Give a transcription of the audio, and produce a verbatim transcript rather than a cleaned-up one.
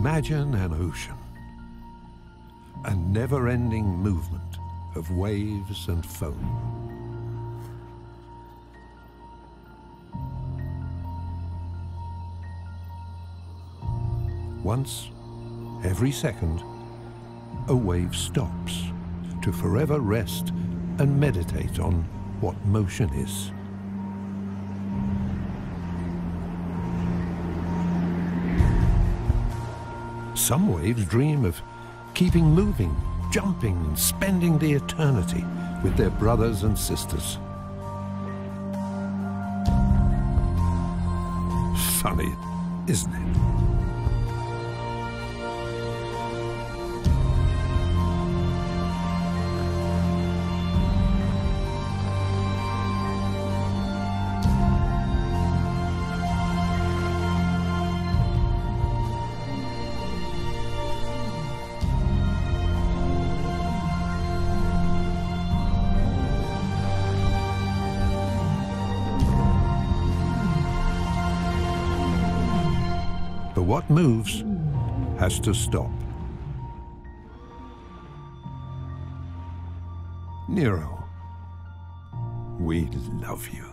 Imagine an ocean, a never-ending movement of waves and foam. Once, every second, a wave stops to forever rest and meditate on what motion is. Some waves dream of keeping moving, jumping, and spending the eternity with their brothers and sisters. Funny, isn't it? But what moves has to stop. Nero, we love you.